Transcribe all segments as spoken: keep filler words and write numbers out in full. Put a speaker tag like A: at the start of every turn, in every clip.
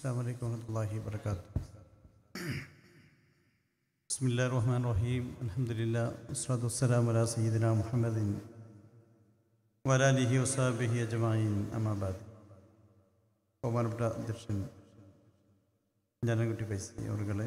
A: അസ്സലാമു അലൈക്കും വറഹ്മത്തുള്ളാഹി വബറകാതുഹു. ബിസ്മില്ലാഹിർ റഹ്മാനിർ റഹീം. അൽഹംദുലില്ലാഹി വസ്സലാത്തു വസ്സലാമു അലാ സയ്യിദിനാ മുഹമ്മദിൻ വഅലാ ആലിഹി വസഹ്ബിഹി അജ്മഈൻ. അമ്മാ ബഅദ്. ബഹുമാനപ്പെട്ട അധ്യക്ഷൻ ജനകുട്ടി പൈസ അവരുകളെ,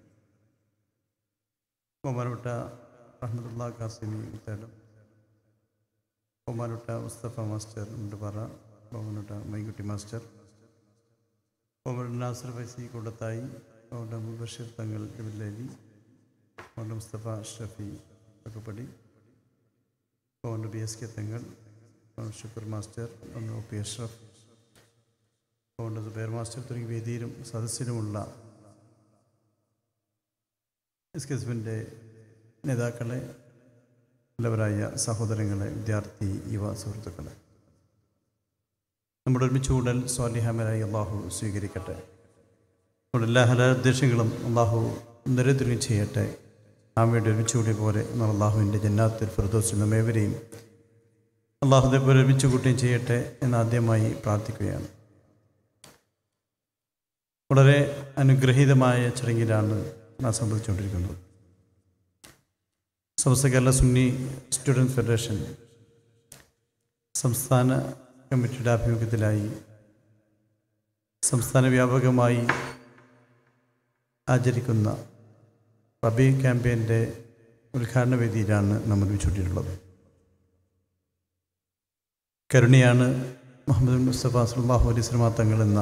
A: ബഹുമാനപ്പെട്ട റഹ്മത്തുള്ളാഹി കാസിമി തേടം, ബഹുമാനപ്പെട്ട മുസ്തഫ മാസ്റ്റർ മുണ്ടുപാറ, ബഹുമാനപ്പെട്ട മൈൻകുട്ടി മാസ്റ്റർ, ബഹുമാനപ്പെട്ട നാസർ ഫൈസി കൂടത്തായി, ബഹുമാനപ്പെട്ട മുബഷിർ തങ്ങൾ ഇബില്ലലി, ബഹുമാനപ്പെട്ട മുസ്തഫ ഷഫി പക്കപ്പടി, ബഹുമാനപ്പെട്ട ബി എസ് കെ തങ്ങൾ, ബഹുമാനപ്പെട്ട ഷുക്കൂർ മാസ്റ്റർ, ബഹുമാനപ്പെട്ട ഒ പി അഷ്റഫ്, ബഹുമാനപ്പെട്ട സുബൈർ മാസ്റ്റർ തുടങ്ങിയ വേദിയിലും സദസ്സിലുമുള്ള എസ് കെ എസ് എഫിൻ്റെ നേതാക്കളെ, നല്ലവരായ സഹോദരങ്ങളെ, വിദ്യാർത്ഥി യുവ സുഹൃത്തുക്കളെ, നമ്മുടെ ഒരുമിച്ച് കൂടൽ സ്വാലിഹാമരായി അള്ളാഹു സ്വീകരിക്കട്ടെ. നമ്മുടെ എല്ലാ ഹലാൽ ഉദ്ദേശങ്ങളും അള്ളാഹു നിരന്തരം ചെയ്യട്ടെ. ആമയുടെ ഒരുമിച്ച് കൂടിയ പോലെ നമ്മൾ അള്ളാഹുവിൻ്റെ ജന്നാത്തുൽ ഫിർദൗസിൽ നമ്മേവരെയും അള്ളാഹുദെ പോലെ ഒരുമിച്ച് കൂട്ടുകയും ചെയ്യട്ടെ എന്ന് ആദ്യമായി പ്രാർത്ഥിക്കുകയാണ്. വളരെ അനുഗ്രഹീതമായ ചടങ്ങിലാണ് നാം സംബന്ധിച്ചുകൊണ്ടിരിക്കുന്നത്. സമസ്ത കേരള സുന്നി സ്റ്റുഡൻസ് ഫെഡറേഷൻ സംസ്ഥാന കമ്മിറ്റിയുടെ ആഭിമുഖ്യത്തിലായി സംസ്ഥാന വ്യാപകമായി ആചരിക്കുന്ന റബീ ക്യാമ്പയിൻ്റെ ഉദ്ഘാടന വേദിയിലാണ് നമ്മൾ വിളിച്ചുകൊണ്ടിട്ടുള്ളത്. കരുണിയാണ് മുഹമ്മദ് മുസ്തഫ സല്ലല്ലാഹു അലൈഹി വസല്ലം തങ്ങൾ എന്ന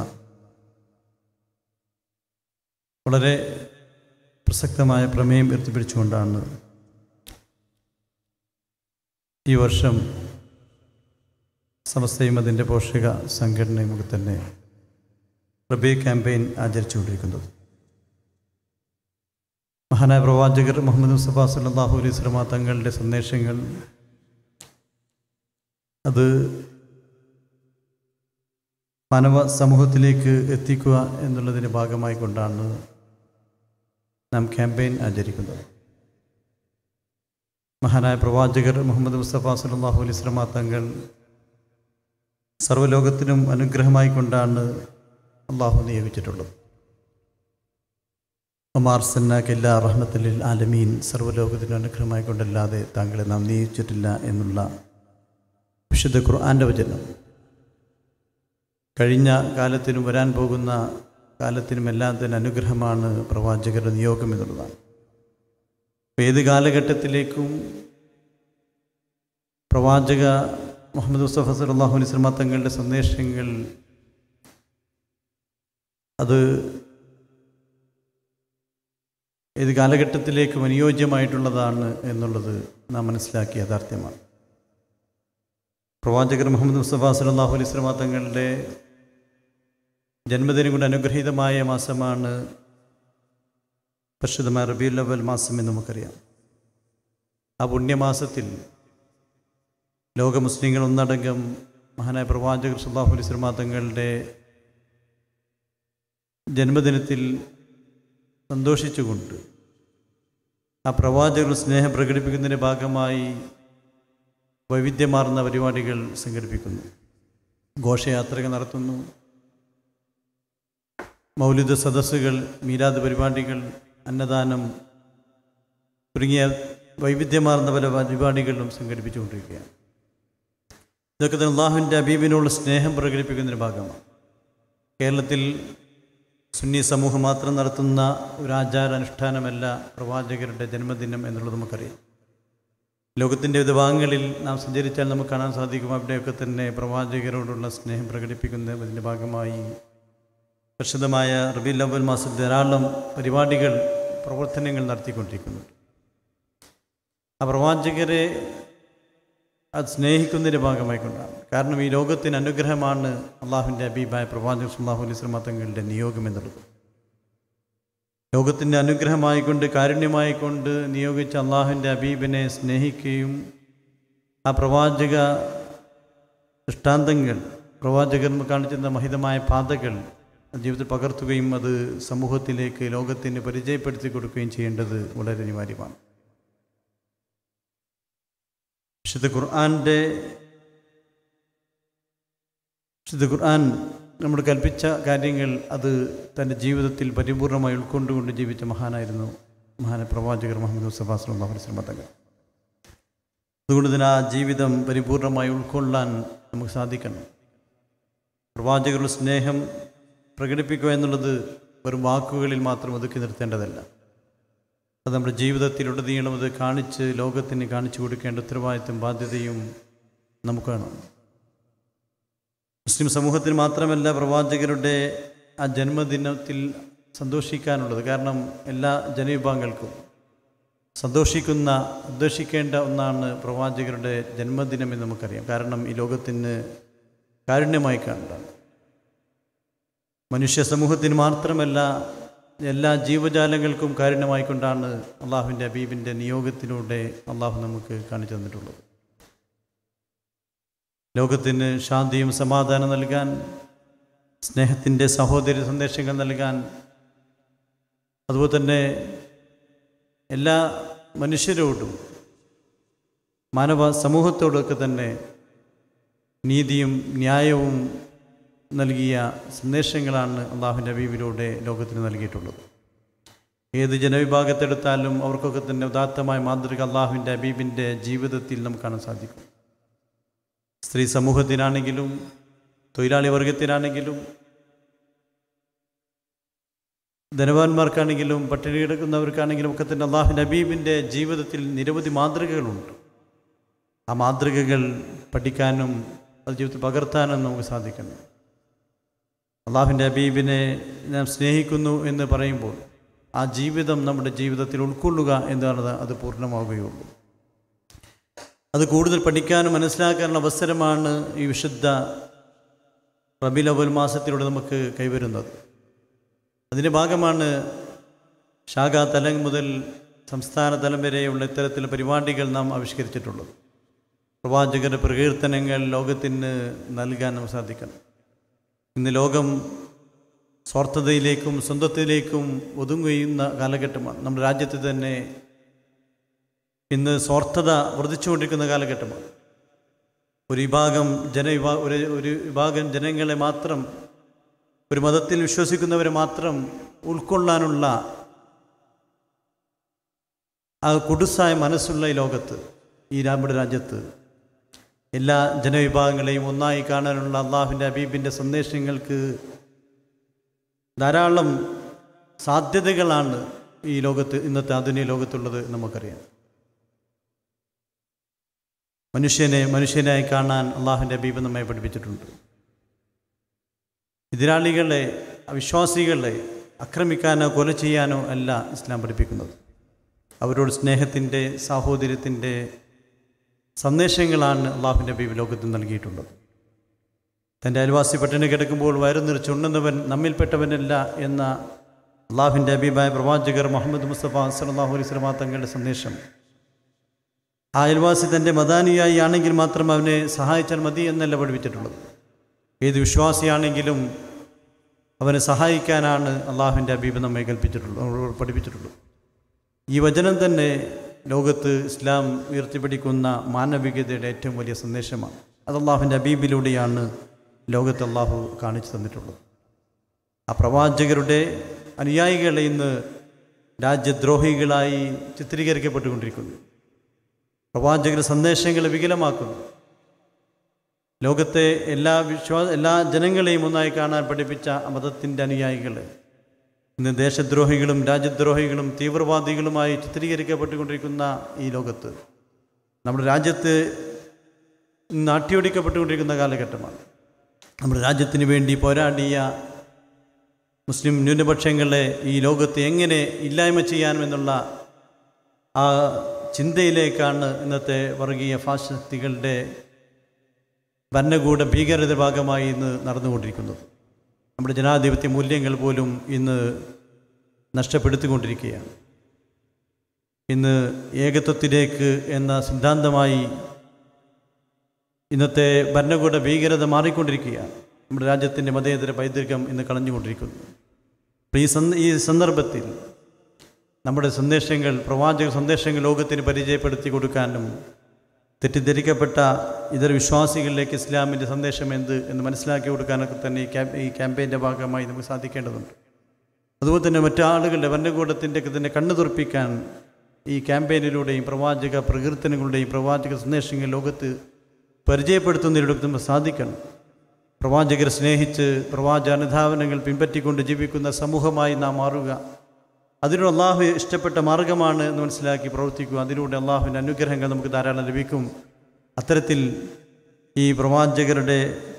A: വളരെ പ്രസക്തമായ പ്രമേയം ഉയർത്തിപ്പിടിച്ചുകൊണ്ടാണ് ഈ വർഷം സമസ്തയും അതിൻ്റെ പോഷക സംഘടനയും ഒക്കെ തന്നെ റബീ ക്യാമ്പയിൻ ആചരിച്ചുകൊണ്ടിരിക്കുന്നത്. മഹാനായ പ്രവാചകർ മുഹമ്മദ് മുസ്തഫ സല്ലല്ലാഹു അലൈഹി വസല്ലം തങ്ങളുടെ സന്ദേശങ്ങൾ അത് മാനവ സമൂഹത്തിലേക്ക് എത്തിക്കുക എന്നുള്ളതിൻ്റെ ഭാഗമായി കൊണ്ടാണ് നാം ക്യാമ്പയിൻ ആചരിക്കുന്നത്. മഹാനായ പ്രവാചകർ മുഹമ്മദ് മുസ്തഫ സല്ലല്ലാഹു അലൈഹി വസല്ലം തങ്ങൾ സർവ്വലോകത്തിനും അനുഗ്രഹമായി കൊണ്ടാണ് അള്ളാഹു നിയോഗിച്ചിട്ടുള്ളത്. ഒമാർസന്നകെല്ലാ റഹ്മത്തുൽ ആലമീൻ, സർവ്വലോകത്തിനും അനുഗ്രഹമായി കൊണ്ടല്ലാതെ താങ്കളെ നാം നിയോഗിച്ചിട്ടില്ല എന്നുള്ള വിശുദ്ധ ഖുർആൻ്റെ വചനം കഴിഞ്ഞ കാലത്തിനും വരാൻ പോകുന്ന കാലത്തിനും എല്ലാത്തിനും അനുഗ്രഹമാണ് പ്രവാചകരുടെ നിയോഗം എന്നുള്ളതാണ്. ഏത് കാലഘട്ടത്തിലേക്കും പ്രവാചക മുഹമ്മദ് മുസ്തഫ സല്ലല്ലാഹു അലൈഹി വസല്ലം തങ്ങളുടെ സന്ദേശങ്ങൾ അത് ഏത് കാലഘട്ടത്തിലേക്കും അനുയോജ്യമായിട്ടുള്ളതാണ് എന്നുള്ളത് നാം മനസ്സിലാക്കിയ യാഥാർത്ഥ്യമാണ്. പ്രവാചകർ മുഹമ്മദ് മുസ്തഫ സല്ലല്ലാഹു അലൈഹി വസല്ലം തങ്ങളുടെ ജന്മദിനം കൊണ്ട് അനുഗ്രഹീതമായ മാസമാണ് പരിശുദ്ധമായ റബീഉൽ അവ്വൽ മാസം എന്ന് നമുക്കറിയാം. ആ പുണ്യമാസത്തിൽ ലോക മുസ്ലിങ്ങൾ ഒന്നടങ്കം മഹാനായ പ്രവാചകർ സല്ലല്ലാഹു അലൈഹി വസല്ലം തങ്ങളുടെ ജന്മദിനത്തിൽ സന്തോഷിച്ചുകൊണ്ട് ആ പ്രവാചകരുടെ സ്നേഹം പ്രകടിപ്പിക്കുന്നതിൻ്റെ ഭാഗമായി വൈവിധ്യമാർന്ന പരിപാടികൾ സംഘടിപ്പിക്കുന്നു. ഘോഷയാത്രകൾ നടത്തുന്നു, മൗലിദ് സദസ്സുകൾ, മീലാദ് പരിപാടികൾ, അന്നദാനം തുടങ്ങിയ വൈവിധ്യമാർന്ന പല പരിപാടികളിലും സംഘടിപ്പിച്ചുകൊണ്ടിരിക്കുകയാണ്. ഇതൊക്കെ തന്നെ അള്ളാഹുവിൻ്റെ ഹബീബിനുള്ള സ്നേഹം പ്രകടിപ്പിക്കുന്നതിൻ്റെ ഭാഗമാണ്. കേരളത്തിൽ സുന്നി സമൂഹം മാത്രം നടത്തുന്ന ഒരു ആചാരാനുഷ്ഠാനമല്ല പ്രവാചകരുടെ ജന്മദിനം എന്നുള്ളത് നമുക്കറിയാം. ലോകത്തിൻ്റെ വിവിധ ഭാഗങ്ങളിൽ നാം സഞ്ചരിച്ചാൽ നമുക്ക് കാണാൻ സാധിക്കും. അവിടെയൊക്കെ തന്നെ പ്രവാചകരോടുള്ള സ്നേഹം പ്രകടിപ്പിക്കുന്നതിൻ്റെ ഭാഗമായി പരിശുദ്ധമായ റബീഉൽ അവ്വൽ മാസത്തിൽ ധാരാളം പരിപാടികൾ, പ്രവർത്തനങ്ങൾ നടത്തിക്കൊണ്ടിരിക്കുന്നുണ്ട്. ആ പ്രവാചകരെ അത് സ്നേഹിക്കുന്നതിൻ്റെ ഭാഗമായി കൊണ്ടാണ്. കാരണം ഈ ലോകത്തിന് അനുഗ്രഹമാണ് അള്ളാഹുവിൻ്റെ ഹബീബായ പ്രവാചകർ സല്ലല്ലാഹു അലൈഹി വസല്ലം തങ്ങളുടെ നിയോഗം എന്നുള്ളത്. ലോകത്തിൻ്റെ അനുഗ്രഹമായിക്കൊണ്ട്, കാരുണ്യമായിക്കൊണ്ട് നിയോഗിച്ച അള്ളാഹുവിൻ്റെ ഹബീബിനെ സ്നേഹിക്കുകയും ആ പ്രവാചക ദൃഷ്ടാന്തങ്ങൾ, പ്രവാചകർ കാണിച്ചിരുന്ന മഹിതമായ പാതകൾ ജീവിതത്തിൽ പകർത്തുകയും അത് സമൂഹത്തിലേക്ക്, ലോകത്തിന് പരിചയപ്പെടുത്തി കൊടുക്കുകയും ചെയ്യേണ്ടത് വളരെ അനിവാര്യമാണ്. വിശുദ്ധ ഖുർആൻ്റെ വിശുദ്ധ ഖുർആൻ നമ്മൾ കൽപ്പിച്ച കാര്യങ്ങൾ അത് തൻ്റെ ജീവിതത്തിൽ പരിപൂർണമായി ഉൾക്കൊണ്ടുകൊണ്ട് ജീവിച്ച മഹാനായിരുന്നു മഹാന പ്രവാചകർ മുഹമ്മദ് മുസ്തഫ സല്ലല്ലാഹു അലൈഹി വസല്ലം തങ്ങൾ. അതുകൊണ്ട് തന്നെ ആ ജീവിതം പരിപൂർണമായി ഉൾക്കൊള്ളാൻ നമുക്ക് സാധിക്കണം. പ്രവാചകരുടെ സ്നേഹം പ്രകടിപ്പിക്കുക എന്നുള്ളത് വെറും വാക്കുകളിൽ മാത്രം ഒതുക്കി നിർത്തേണ്ടതല്ല. അത് നമ്മുടെ ജീവിതത്തിലുടനീളം അത് കാണിച്ച് ലോകത്തിന് കാണിച്ചു കൊടുക്കേണ്ട ഉത്തരവാദിത്വം ബാധ്യതയും നമുക്കാണ്. മുസ്ലിം സമൂഹത്തിന് മാത്രമല്ല പ്രവാചകരുടെ ആ ജന്മദിനത്തിൽ സന്തോഷിക്കാനുള്ളത്. കാരണം എല്ലാ ജനവിഭാഗങ്ങൾക്കും സന്തോഷിക്കുന്ന ഉദ്ദേശിക്കേണ്ട ഒന്നാണ് പ്രവാചകരുടെ ജന്മദിനമെന്ന് നമുക്കറിയാം. കാരണം ഈ ലോകത്തിന് കാരുണ്യമായി കാണേണ്ടതാണ്. മനുഷ്യ സമൂഹത്തിന് മാത്രമല്ല എല്ലാ ജീവജാലങ്ങൾക്കും കാരുണ്യമായിക്കൊണ്ടാണ് അള്ളാഹുവിൻ്റെ ഹബീബിൻ്റെ നിയോഗത്തിലൂടെ അള്ളാഹു നമുക്ക് കാണിച്ചു തന്നിട്ടുള്ളത്. ലോകത്തിന് ശാന്തിയും സമാധാനം നൽകാൻ, സ്നേഹത്തിൻ്റെ സഹോദര സന്ദേശങ്ങൾ നൽകാൻ, അതുപോലെ തന്നെ എല്ലാ മനുഷ്യരോടും മാനവ സമൂഹത്തോടൊക്കെ തന്നെ നീതിയും ന്യായവും നൽകിയ സന്ദേശങ്ങളാണ് അള്ളാഹുവിൻ്റെ ഹബീബിലൂടെ ലോകത്തിന് നൽകിയിട്ടുള്ളത്. ഏത് ജനവിഭാഗത്തെടുത്താലും അവർക്കൊക്കെ തന്നെ ഉദാത്തമായ മാതൃക അള്ളാഹുവിൻ്റെ ഹബീബിൻ്റെ ജീവിതത്തിൽ നമുക്ക് കാണാൻ സാധിക്കും. സ്ത്രീ സമൂഹത്തിനാണെങ്കിലും തൊഴിലാളി വർഗത്തിനാണെങ്കിലും ധനവാന്മാർക്കാണെങ്കിലും പട്ടിണി കിടക്കുന്നവർക്കാണെങ്കിലും ഒക്കെ തന്നെ അള്ളാഹുവിൻ്റെ ഹബീബിൻ്റെ ജീവിതത്തിൽ നിരവധി മാതൃകകളുണ്ട്. ആ മാതൃകകൾ പഠിക്കാനും അത് ജീവിതത്തിൽ പകർത്താനും നമുക്ക് സാധിക്കണം. അള്ളാഹുവിൻ്റെ ഹബീബിനെ നാം സ്നേഹിക്കുന്നു എന്ന് പറയുമ്പോൾ ആ ജീവിതം നമ്മുടെ ജീവിതത്തിൽ ഉൾക്കൊള്ളുക എന്നാണ് അത് പൂർണ്ണമാവുകയുള്ളൂ. അത് കൂടുതൽ പഠിക്കാനും മനസ്സിലാക്കാനുള്ള അവസരമാണ് ഈ വിശുദ്ധ റബീഉൽ അവ്വൽ മാസത്തിലൂടെ നമുക്ക് കൈവരുന്നത്. അതിൻ്റെ ഭാഗമാണ് ശാഖാ തലം മുതൽ സംസ്ഥാന തലം വരെയുള്ള ഇത്തരത്തിലുള്ള പരിപാടികൾ നാം ആവിഷ്കരിച്ചിട്ടുള്ളത്. പ്രവാചകരുടെ പ്രകീർത്തനങ്ങൾ ലോകത്തിന് നൽകാൻ നമുക്ക് സാധിക്കണം. ഇന്ന് ലോകം സ്വാർത്ഥതയിലേക്കും സ്വന്തത്തിലേക്കും ഒതുങ്ങുന്ന കാലഘട്ടമാണ്. നമ്മുടെ രാജ്യത്ത് തന്നെ ഇന്ന് സ്വാർത്ഥത വർദ്ധിച്ചുകൊണ്ടിരിക്കുന്ന കാലഘട്ടമാണ്. ഒരു വിഭാഗം ജനവിഭാ ഒരു ഒരു വിഭാഗം ജനങ്ങളെ മാത്രം, ഒരു മതത്തിൽ വിശ്വസിക്കുന്നവരെ മാത്രം ഉൾക്കൊള്ളാനുള്ള ആ കുടുസായ മനസ്സുള്ള ഈ ലോകത്ത്, ഈ നമ്മുടെ രാജ്യത്ത് എല്ലാ ജനവിഭാഗങ്ങളെയും ഒന്നായി കാണാനുള്ള അള്ളാഹുവിൻ്റെ ഹബീബിൻ്റെ സന്ദേശങ്ങൾക്ക് ധാരാളം സാധ്യതകളാണ് ഈ ലോകത്ത്, ഇന്നത്തെ ആധുനിക ലോകത്തുള്ളത് നമുക്കറിയാം. മനുഷ്യനെ മനുഷ്യനായി കാണാൻ അള്ളാഹുവിൻ്റെ ഹബീബ് നമ്മെ പഠിപ്പിച്ചിട്ടുണ്ട്. എതിരാളികളെ, അവിശ്വാസികളെ ആക്രമിക്കാനോ കൊല ചെയ്യാനോ അല്ല ഇസ്ലാം പഠിപ്പിക്കുന്നത്. അവരോട് സ്നേഹത്തിൻ്റെ, സാഹോദര്യത്തിൻ്റെ സന്ദേശങ്ങളാണ് അള്ളാഹുവിൻ്റെ ഹബീബ് ലോകത്ത് നൽകിയിട്ടുള്ളത്. തൻ്റെ അയൽവാസി പട്ടിണി കിടക്കുമ്പോൾ വയറു നിറച്ചുണ്ണുന്നവൻ നമ്മിൽപ്പെട്ടവനല്ല എന്ന അള്ളാഹുവിൻ്റെ ഹബീബായ പ്രവാചകർ മുഹമ്മദ് മുസ്തഫ സല്ലല്ലാഹു അലൈഹി വസല്ലം തങ്ങളുടെ സന്ദേശം, ആ അയൽവാസി തൻ്റെ മദാനിയായി ആണെങ്കിൽ മാത്രം അവനെ സഹായിച്ചാൽ മതി എന്നല്ല പഠിപ്പിച്ചിട്ടുള്ളത്. ഏത് വിശ്വാസിയാണെങ്കിലും അവനെ സഹായിക്കാനാണ് അള്ളാഹുവിൻ്റെ ഹബീബ് നമ്മെ കൽപ്പിച്ചിട്ടുള്ളത്, പഠിപ്പിച്ചിട്ടുള്ളത്. ഈ വചനം തന്നെ ലോകത്ത് ഇസ്ലാം ഉയർത്തിപ്പിടിക്കുന്ന മാനവികതയുടെ ഏറ്റവും വലിയ സന്ദേശമാണ്. അത് അള്ളാഹുവിൻ്റെ ഹബീബിലൂടെയാണ് ലോകത്ത് അള്ളാഹു കാണിച്ചു തന്നിട്ടുള്ളത്. ആ പ്രവാചകരുടെ അനുയായികളെ ഇന്ന് രാജ്യദ്രോഹികളായി ചിത്രീകരിക്കപ്പെട്ടുകൊണ്ടിരിക്കുന്നു. പ്രവാചകരുടെ സന്ദേശങ്ങളെ വികലമാക്കുന്നു. ലോകത്തെ എല്ലാ വിശ്വാസ എല്ലാ ജനങ്ങളെയും ഒന്നായി കാണാൻ പഠിപ്പിച്ച മതത്തിൻ്റെ അനുയായികളെ ഇന്ന് ദേശദ്രോഹികളും രാജ്യദ്രോഹികളും തീവ്രവാദികളുമായി ചിത്രീകരിക്കപ്പെട്ടുകൊണ്ടിരിക്കുന്ന ഈ ലോകത്ത്, നമ്മുടെ രാജ്യത്ത് ഇന്ന് അട്ടിയൊടിക്കപ്പെട്ടുകൊണ്ടിരിക്കുന്ന കാലഘട്ടമാണ്. നമ്മുടെ രാജ്യത്തിന് വേണ്ടി പോരാടിയ മുസ്ലിം ന്യൂനപക്ഷങ്ങളെ ഈ ലോകത്ത് എങ്ങനെ ഇല്ലായ്മ ചെയ്യാമെന്നുള്ള ആ ചിന്തയിലേക്കാണ് ഇന്നത്തെ വർഗീയ ഫാസിസ്റ്റുകളുടെ ഭരണകൂട ഭീകരത ഭാഗമായി ഇന്ന് നടന്നുകൊണ്ടിരിക്കുന്നത്. നമ്മുടെ ജനാധിപത്യ മൂല്യങ്ങൾ പോലും ഇന്ന് നഷ്ടപ്പെടുത്തിക്കൊണ്ടിരിക്കുകയാണ്. ഇന്ന് ഏകത്വത്തിലേക്ക് എന്ന സിദ്ധാന്തമായി ഇന്നത്തെ ഭരണകൂട ഭീകരത മാറിക്കൊണ്ടിരിക്കുകയാണ്. നമ്മുടെ രാജ്യത്തിൻ്റെ മതേതര പൈതൃകം ഇന്ന് കളഞ്ഞുകൊണ്ടിരിക്കുന്നു. ഈ ഈ സന്ദർഭത്തിൽ നമ്മുടെ സന്ദേശങ്ങൾ, പ്രവാചക സന്ദേശങ്ങൾ ലോകത്തിന് പരിചയപ്പെടുത്തി കൊടുക്കാനും തെറ്റിദ്ധരിക്കപ്പെട്ട ഇതര വിശ്വാസികളിലേക്ക് ഇസ്ലാമിൻ്റെ സന്ദേശം എന്ത് എന്ന് മനസ്സിലാക്കി കൊടുക്കാനൊക്കെ തന്നെ ഈ ക്യാമ്പ് ഈ ക്യാമ്പയിൻ്റെ ഭാഗമായി നമുക്ക് സാധിക്കേണ്ടതുണ്ട്. അതുപോലെ തന്നെ മറ്റാളുകളുടെ ഭരണകൂടത്തിൻ്റെ ഒക്കെ തന്നെ കണ്ണു തുറപ്പിക്കാൻ ഈ ക്യാമ്പയിനിലൂടെയും പ്രവാചക പ്രകീർത്തനങ്ങളുടെയും പ്രവാചക സന്ദേശങ്ങൾ ലോകത്ത് പരിചയപ്പെടുത്തുന്നതിലൂടെ നമുക്ക് സാധിക്കണം. പ്രവാചകരെ സ്നേഹിച്ച് പ്രവാചക അനുധാവനങ്ങൾ പിൻപറ്റിക്കൊണ്ട് ജീവിക്കുന്ന സമൂഹമായി നാം മാറുക. അതിലൂടെ അള്ളാഹു ഇഷ്ടപ്പെട്ട മാർഗമാണ് എന്ന് മനസ്സിലാക്കി പ്രവർത്തിക്കുക. അതിലൂടെ അള്ളാഹുവിൻ്റെ അനുഗ്രഹങ്ങൾ നമുക്ക് ധാരാളം ലഭിക്കും. അത്തരത്തിൽ ഈ പ്രവാചകരുടെ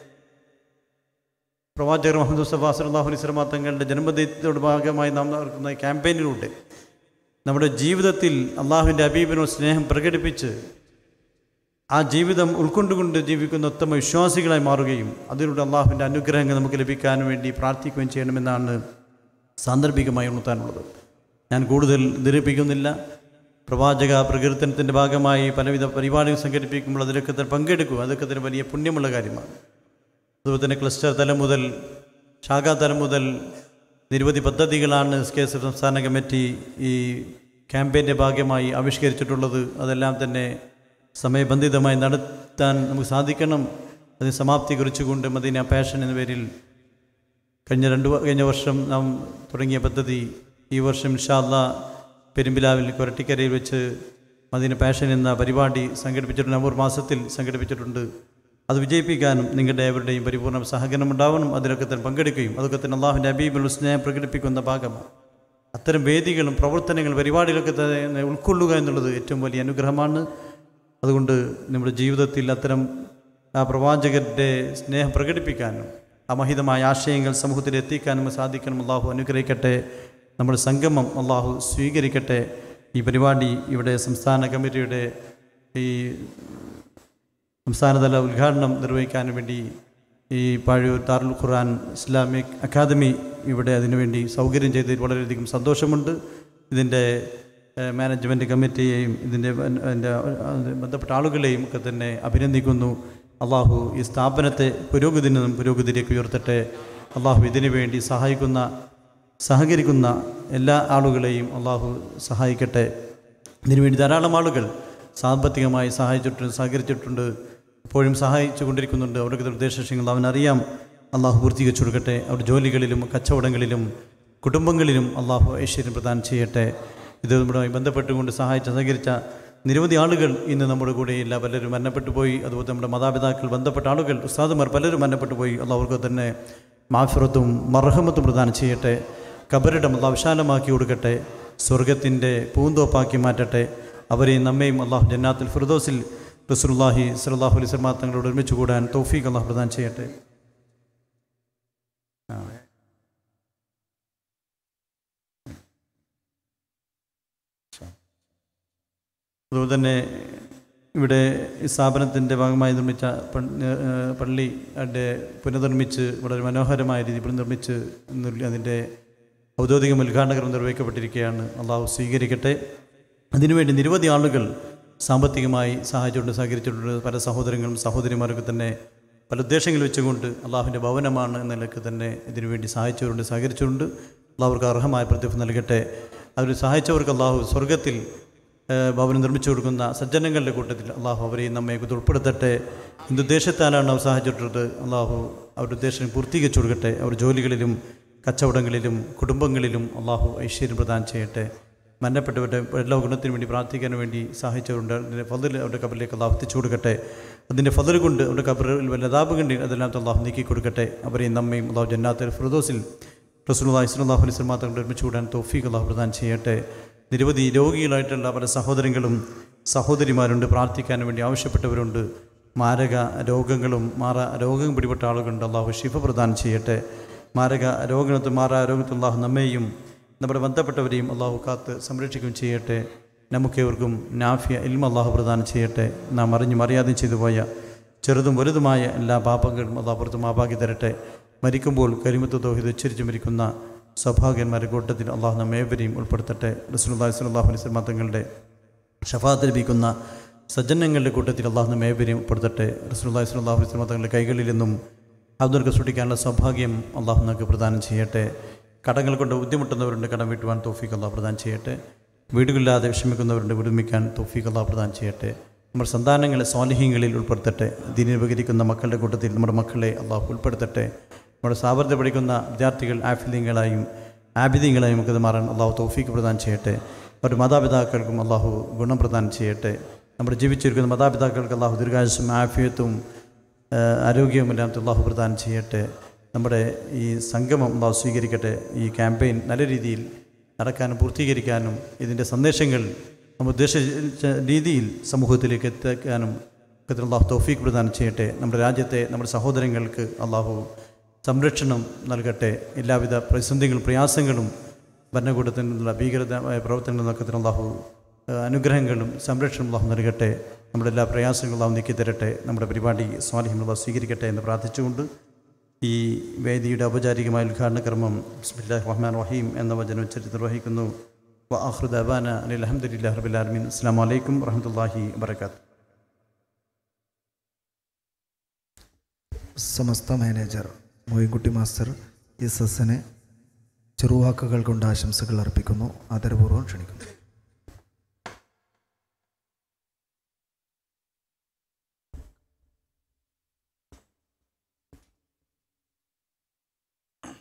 A: പ്രവാചകർ മുഹമ്മദ് മുസ്തഫ സല്ലല്ലാഹു അലൈഹി വസല്ലം തങ്ങളുടെ ജന്മദിനത്തോട് ഭാഗമായി നാം നടക്കുന്ന ഈ ക്യാമ്പയിനിലൂടെ നമ്മുടെ ജീവിതത്തിൽ അള്ളാഹുവിൻ്റെ ഹബീബിനോട് സ്നേഹം പ്രകടിപ്പിച്ച് ആ ജീവിതം ഉൾക്കൊണ്ടുകൊണ്ട് ജീവിക്കുന്ന ഉത്തമ വിശ്വാസികളായി മാറുകയും അതിലൂടെ അള്ളാഹുവിൻ്റെ അനുഗ്രഹങ്ങൾ നമുക്ക് ലഭിക്കാൻ വേണ്ടി പ്രാർത്ഥിക്കുകയും ചെയ്യണമെന്നാണ് സാന്ദർഭികമായി ഉണർത്താനുള്ളത്. ഞാൻ കൂടുതൽ ദീർഘിപ്പിക്കുന്നില്ല. പ്രവാചക പ്രകീർത്തനത്തിൻ്റെ ഭാഗമായി പലവിധ പരിപാടികൾ സംഘടിപ്പിക്കുമ്പോൾ അതിലൊക്കെ തന്നെ പങ്കെടുക്കും. അതൊക്കെ തന്നെ വലിയ പുണ്യമുള്ള കാര്യമാണ്. അതുപോലെ തന്നെ ക്ലസ്റ്റർ തലം മുതൽ ശാഖാതലം മുതൽ നിരവധി പദ്ധതികളാണ് എസ് കെ എസ് എഫ് സംസ്ഥാന കമ്മിറ്റി ഈ ക്യാമ്പയിൻ്റെ ഭാഗമായി ആവിഷ്കരിച്ചിട്ടുള്ളത്. അതെല്ലാം തന്നെ സമയബന്ധിതമായി നടത്താൻ നമുക്ക് സാധിക്കണം. അതിന് സമാപ്തി കുറിച്ചുകൊണ്ട് മദീന പാഷൻ എന്ന പേരിൽ കഴിഞ്ഞ രണ്ട് കഴിഞ്ഞ വർഷം നാം തുടങ്ങിയ പദ്ധതി ഈ വർഷം ഇൻഷാ അല്ലാഹ് പെരുമ്പിലാവിൽ കൊരട്ടിക്കരയിൽ വെച്ച് മദീന പാഷൻ എന്ന പരിപാടി സംഘടിപ്പിച്ചിട്ടുണ്ട്. നവംബർ മാസത്തിൽ സംഘടിപ്പിച്ചിട്ടുണ്ട്. അത് വിജയിപ്പിക്കാനും നിങ്ങളുടെ ഏവരുടെയും പരിപൂർണ്ണ സഹകരണം ഉണ്ടാവണം. അതിലൊക്കെ തന്നെ പങ്കെടുക്കുകയും അതൊക്കെ തന്നെ അള്ളാഹുവിൻ്റെ ഹബീബിൽ സ്നേഹം പ്രകടിപ്പിക്കുന്ന ഭാഗമാണ്. അത്തരം വേദികളും പ്രവർത്തനങ്ങളും പരിപാടികളൊക്കെ തന്നെ ഉൾക്കൊള്ളുക എന്നുള്ളത് ഏറ്റവും വലിയ അനുഗ്രഹമാണ്. അതുകൊണ്ട് നമ്മുടെ ജീവിതത്തിൽ അത്തരം ആ പ്രവാചകരുടെ സ്നേഹം പ്രകടിപ്പിക്കാനും അമഹിതമായ ആശയങ്ങൾ സമൂഹത്തിൽ എത്തിക്കാനും സാധിക്കണം. അള്ളാഹു അനുഗ്രഹിക്കട്ടെ. നമ്മുടെ സംഗമം അള്ളാഹു സ്വീകരിക്കട്ടെ. ഈ പരിപാടി ഇവിടെ സംസ്ഥാന കമ്മിറ്റിയുടെ ഈ സംസ്ഥാനതല ഉദ്ഘാടനം നിർവഹിക്കാൻ വേണ്ടി ഈ പാഴൂർ ദാറുൽ ഖുർആൻ ഇസ്ലാമിക് അക്കാദമി ഇവിടെ അതിനുവേണ്ടി സൗകര്യം ചെയ്തതിൽ വളരെയധികം സന്തോഷമുണ്ട്. ഇതിൻ്റെ മാനേജ്മെൻറ്റ് കമ്മിറ്റിയെയും ഇതിൻ്റെ അതിൻ്റെ ബന്ധപ്പെട്ട ആളുകളെയും ഒക്കെ തന്നെ അഭിനന്ദിക്കുന്നു. അള്ളാഹു ഈ സ്ഥാപനത്തെ പുരോഗതിയിൽ നിന്നും പുരോഗതിയിലേക്ക് ഉയർത്തട്ടെ. അള്ളാഹു ഇതിനു വേണ്ടി സഹായിക്കുന്ന സഹകരിക്കുന്ന എല്ലാ ആളുകളെയും അള്ളാഹു സഹായിക്കട്ടെ. ഇതിനുവേണ്ടി ധാരാളം ആളുകൾ സാമ്പത്തികമായി സഹായിച്ചിട്ടുണ്ട്, സഹകരിച്ചിട്ടുണ്ട്, ഇപ്പോഴും സഹായിച്ചു കൊണ്ടിരിക്കുന്നുണ്ട്. അവരുടെ നിർദ്ദേശങ്ങൾ അവനറിയാം. അള്ളാഹു പൂർത്തീകരിച്ചു കൊടുക്കട്ടെ. അവരുടെ ജോലികളിലും കച്ചവടങ്ങളിലും കുടുംബങ്ങളിലും അള്ളാഹു ഐശ്വര്യം പ്രദാനം ചെയ്യട്ടെ. ഇത് നമ്മുമായി ബന്ധപ്പെട്ടുകൊണ്ട് സഹായിച്ച സഹകരിച്ച നിരവധി ആളുകൾ ഇന്ന് നമ്മുടെ കൂടെയില്ല. പലരും മരണപ്പെട്ടു പോയി. അതുപോലെ നമ്മുടെ മാതാപിതാക്കൾ ബന്ധപ്പെട്ട ആളുകൾ ഉസ്താദുമാർ പലരും മരണപ്പെട്ടു പോയി. അള്ളാഹു അവർക്ക് തന്നെ മാഫിറത്തും മർഹമത്തും പ്രദാനം ചെയ്യട്ടെ. ഖബറിടം അള്ളാഹു വിശാലമാക്കി കൊടുക്കട്ടെ. സ്വർഗത്തിൻ്റെ പൂന്തോപ്പാക്കി മാറ്റട്ടെ. അവരെയും നമ്മയും അള്ളാഹു ജന്നാത്തുൽ ഫിർദൗസിൽ റസൂലുള്ളാഹി സ്വല്ലല്ലാഹു അലൈഹി വസല്ലം തങ്ങളോട് ഒരുമിച്ച് കൂടാൻ തൗഫീഖ് അള്ളാഹു പ്രദാനം ചെയ്യട്ടെ. അതുപോലെ തന്നെ ഇവിടെ ഈ സ്ഥാപനത്തിൻ്റെ ഭാഗമായി നിർമ്മിച്ച പള്ളി അതിൻ്റെ പുനർനിർമ്മിച്ച് വളരെ മനോഹരമായ രീതിയിൽ പുനർനിർമ്മിച്ച് അതിൻ്റെ ഔദ്യോഗിക ഉദ്ഘാടനം നിർവഹിക്കപ്പെട്ടിരിക്കുകയാണ്. അള്ളാഹു സ്വീകരിക്കട്ടെ. അതിനുവേണ്ടി നിരവധി ആളുകൾ സാമ്പത്തികമായി സഹായിച്ചുകൊണ്ട് സഹകരിച്ചിട്ടുണ്ട്. പല സഹോദരങ്ങളും സഹോദരിമാരൊക്കെ തന്നെ പല ഉദ്ദേശങ്ങൾ വെച്ചുകൊണ്ട് അള്ളാഹുവിൻ്റെ ഭവനമാണ് എന്ന നിലയ്ക്ക് തന്നെ ഇതിനുവേണ്ടി സഹായിച്ചവരുണ്ട്, സഹകരിച്ചുകൊണ്ട്. അള്ളാഹു അവർക്ക് അർഹമായ പ്രതിഫലം നൽകട്ടെ. അവർ സഹായിച്ചവർക്ക് അള്ളാഹു സ്വർഗത്തിൽ ഭവനം നിർമ്മിച്ചു കൊടുക്കുന്ന സജ്ജനങ്ങളുടെ കൂട്ടത്തിൽ അള്ളാഹു അവരെയും നമ്മെ ഉൾപ്പെടുത്തട്ടെ. എന്തുദ്ദേശത്താലാണ് അവർ സഹായിച്ചിട്ടുള്ളത് അള്ളാഹു അവരുടെ ഉദ്ദേശം പൂർത്തീകരിച്ചു കൊടുക്കട്ടെ. അവർ ജോലികളിലും കച്ചവടങ്ങളിലും കുടുംബങ്ങളിലും അള്ളാഹു ഐശ്വര്യം പ്രദാനം ചെയ്യട്ടെ. മരണപ്പെട്ടവരുടെ എല്ലാ ഗുണത്തിനു വേണ്ടി പ്രാർത്ഥിക്കാൻ വേണ്ടി സഹായിച്ചവരുണ്ട്. അതിൻ്റെ ഫضل അവരുടെ കബറിലേക്ക് അള്ളാഹു എത്തിച്ചു കൊടുക്കട്ടെ. അതിൻ്റെ ഫضل കൊണ്ട് അവരുടെ കബറിൽ വല്ല അദാബ് കണ്ടി അതെല്ലാം അള്ളാഹു നീക്കി കൊടുക്കട്ടെ. അവരെയും നമ്മയും അള്ളാഹു ജന്നാത്തുൽ ഫിർദൗസിൽ റസൂലുള്ളാഹി സ്വല്ലല്ലാഹു അലൈഹി വസല്ലം തങ്ങളുടെ ഒരുമിച്ച് കൂടാൻ തൗഫീഖ് അള്ളാഹു പ്രദാനം ചെയ്യട്ടെ. നിരവധി രോഗികളായിട്ടുള്ള പല സഹോദരങ്ങളും സഹോദരിമാരുണ്ട്. പ്രാർത്ഥിക്കാൻ വേണ്ടി ആവശ്യപ്പെട്ടവരുണ്ട്. മാരക രോഗങ്ങളും മാറ രോഗം പിടിപെട്ട ആളുകളുണ്ട്. അള്ളാഹു ശിഫ പ്രദാനം ചെയ്യട്ടെ. മാരക രോഗത്തിൽ മാറാ രോഗത്തിൽ അള്ളാഹു നമ്മെയും നമ്മുടെ ബന്ധപ്പെട്ടവരെയും അള്ളാഹു കാത്ത് സംരക്ഷിക്കുകയും ചെയ്യട്ടെ. നമുക്കേവർക്കും നാഫിയ ഇൽമ അള്ളാഹു പ്രദാനം ചെയ്യട്ടെ. നാം അറിഞ്ഞും അറിയാതെയും ചെയ്തു പോയ ചെറുതും വലുതുമായ എല്ലാ പാപങ്ങളും അള്ളാഹു പുറത്ത് മാപ്പാക്കി തരട്ടെ. മരിക്കുമ്പോൾ കരിമത്ത് തൗഹീദ് ഉച്ചരിച്ച് മരിക്കുന്ന സൗഭാഗ്യന്മാരുടെ കൂട്ടത്തിൽ അള്ളാഹു നമ്മേവരെയും ഉൾപ്പെടുത്തട്ടെ. റസൂലുള്ളാഹി സ്വല്ലല്ലാഹു അലൈഹി വസല്ലം തങ്ങളുടെ ഷഫാഅത്ത് ലഭിക്കുന്ന സജ്ജനങ്ങളുടെ കൂട്ടത്തിൽ അള്ളാഹു നമ്മേവരെയും ഉൾപ്പെടുത്തട്ടെ. റസൂലുള്ളാഹി സ്വല്ലല്ലാഹു അലൈഹി വസല്ലം തങ്ങളുടെ കൈകളിൽ നിന്നും അവർക്ക് സൃഷ്ടിക്കാനുള്ള സൗഭാഗ്യം അള്ളാഹു നമുക്ക് പ്രദാനം ചെയ്യട്ടെ. കടങ്ങൾ കൊണ്ട് ബുദ്ധിമുട്ടുന്നവരുണ്ട്, കടം വീട്ടുവാൻ തൗഫീഖ് അള്ളാഹു പ്രദാനം ചെയ്യട്ടെ. വീടുകളില്ലാതെ വിഷമിക്കുന്നവരുണ്ട്, വിടുമിക്കാൻ തൗഫീഖ് അള്ളാഹു പ്രദാനം ചെയ്യട്ടെ. നമ്മുടെ സന്താനങ്ങളെ സ്വാലിഹ്യങ്ങളിൽ ഉൾപ്പെടുത്തട്ടെ. ദീനിനെ ഉപകരിക്കുന്ന മക്കളുടെ കൂട്ടത്തിൽ നമ്മുടെ മക്കളെ അള്ളാഹു ഉൾപ്പെടുത്തട്ടെ. നമ്മുടെ സ്ഥാപനത്തിൽ പഠിക്കുന്ന വിദ്യാർത്ഥികൾ ആഫിലിങ്ങളായും ആബിദീങ്ങളായും ഒക്കെ മാറാൻ അള്ളാഹു തൗഫീക്ക് പ്രദാനം ചെയ്യട്ടെ. അവരുടെ മാതാപിതാക്കൾക്കും അള്ളാഹു ഗുണം പ്രദാനം ചെയ്യട്ടെ. നമ്മുടെ ജീവിച്ചിരിക്കുന്ന മാതാപിതാക്കൾക്ക് അള്ളാഹു ദീർഘായുസ്സും ആഫിയത്തും ആരോഗ്യവും എല്ലാം അള്ളാഹു പ്രദാനം ചെയ്യട്ടെ. നമ്മുടെ ഈ സംഗമം അള്ളാഹു സ്വീകരിക്കട്ടെ. ഈ ക്യാമ്പയിൻ നല്ല രീതിയിൽ നടക്കാനും പൂർത്തീകരിക്കാനും ഇതിൻ്റെ സന്ദേശങ്ങൾ നമ്മൾ ഉദ്ദേശിച്ച രീതിയിൽ സമൂഹത്തിലേക്ക് എത്തിക്കാനും ഒക്കെ അള്ളാഹു തൗഫീക്ക് പ്രദാനം ചെയ്യട്ടെ. നമ്മുടെ രാജ്യത്തെ നമ്മുടെ സഹോദരങ്ങൾക്ക് അള്ളാഹു സംരക്ഷണം നൽകട്ടെ. എല്ലാവിധ പ്രതിസന്ധികളും പ്രയാസങ്ങളും ഭരണകൂടത്തിനുള്ള ഭീകരമായ പ്രവർത്തനങ്ങളിൽ നിന്നൊക്കെ അള്ളാഹു അനുഗ്രഹങ്ങളും സംരക്ഷണം അള്ളാഹു നൽകട്ടെ. നമ്മുടെ എല്ലാ പ്രയാസങ്ങളും അള്ളാഹു നീക്കി തരട്ടെ. നമ്മുടെ പരിപാടി സ്വാലിഹ്യം അള്ളാഹു സ്വീകരിക്കട്ടെ എന്ന് പ്രാർത്ഥിച്ചുകൊണ്ട് ഈ വേദിയുടെ ഔപചാരികമായ ഉദ്ഘാടന കർമ്മം ബിസ്മില്ലാഹിർ റഹ്മാനിർ റഹീം എന്ന വചനം ഉച്ചരിച്ച് നിർവഹിക്കുന്നു. വ ആഖിറു ദഅവാന അനിൽ ഹംദുലില്ലാഹി റബ്ബിൽ ആലമീൻ. അസ്സലാമു അലൈക്കും വറഹ്മത്തുള്ളാഹി വബറകാതുഹു.
B: Samastha manager Moinkutty master S എസിനെ ചെറുവാക്കുകൾ കൊണ്ട് ആശംസകൾ അർപ്പിക്കുന്നു. ആദരപൂർവ്വം ക്ഷണിക്കുന്നു.